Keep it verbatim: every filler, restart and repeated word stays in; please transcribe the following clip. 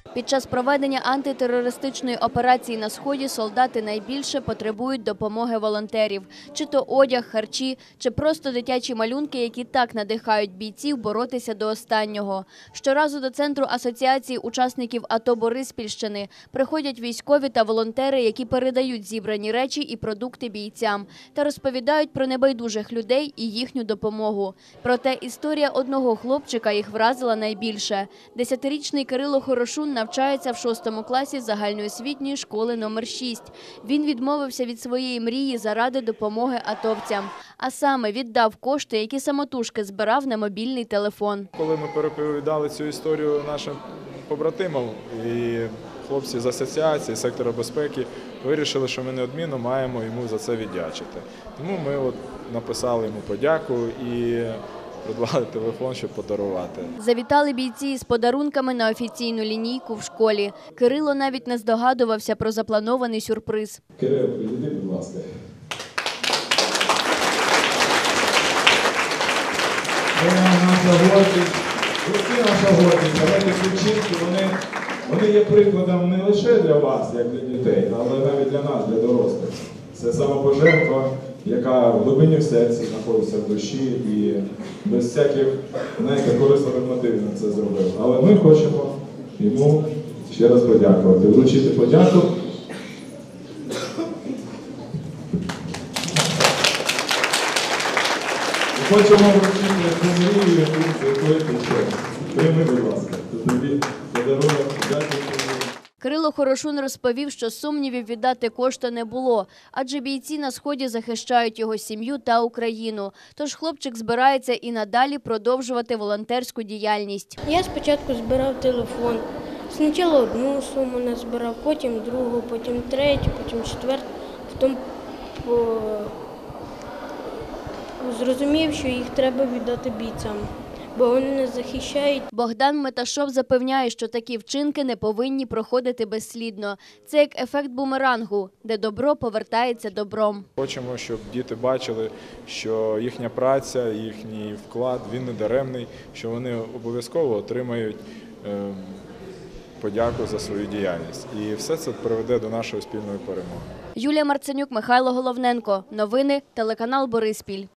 Під час проведення антитерористичної операції на Сході солдати найбільше потребують допомоги волонтерів. Чи то одяг, харчі, чи просто дитячі малюнки, які так надихають бійців боротися до останнього. Щоразу до Центру асоціації учасників АТО Бориспільщини приходять військові та волонтери, які передають зібрані речі і продукти бійцям та розповідають про небайдужих людей і їхню допомогу. Проте історія одного хлопчика їх вразила найбільше. Десятирічний Кирило Хорошун навчається в шостому класі загальноосвітньої школи номер шість. Він відмовився від своєї мрії заради допомоги атовцям. А саме віддав кошти, які самотужки збирав на мобільний телефон. Коли ми переповідали цю історію нашим побратимам, і хлопці з асоціації, сектора безпеки вирішили, що ми неодмінно маємо йому за це віддячити. Тому ми от написали йому подяку і придбали телефон, щоб подарувати. Завітали бійці із подарунками на офіційну лінійку в школі. Кирило навіть не здогадувався про запланований сюрприз. Кирило, підійди, будь ласка. Ви наша гордість, ви всі наша гордість. Але ці вчинки, вони, вони є прикладом не лише для вас, як для дітей, але навіть для нас, для дорослих. Це самопожертва, яка в глибині в серці знаходиться в душі і без всяких, знаєте, корисливих мотивів на це зробив. Але ми хочемо йому ще раз подякувати, вручити подяку. І хочемо вручити ту мрію, з якої ти йшов. Прийми, будь ласка, це тобі подарунок. Дякую. Кирило Хорошун розповів, що сумнівів віддати кошти не було, адже бійці на Сході захищають його сім'ю та Україну. Тож хлопчик збирається і надалі продовжувати волонтерську діяльність. Я спочатку збирав телефон. Спочатку одну суму назбирав, потім другу, потім третю, потім четверту. Потім по... зрозумів, що їх треба віддати бійцям, бо вони нас захищають. Богдан Меташов запевняє, що такі вчинки не повинні проходити безслідно. Це як ефект бумерангу, де добро повертається добром. Хочемо, щоб діти бачили, що їхня праця, їхній вклад, він не даремний, що вони обов'язково отримають е, подяку за свою діяльність. І все це приведе до нашої спільної перемоги. Юлія Марценюк, Михайло Головненко. Новини, телеканал Бориспіль.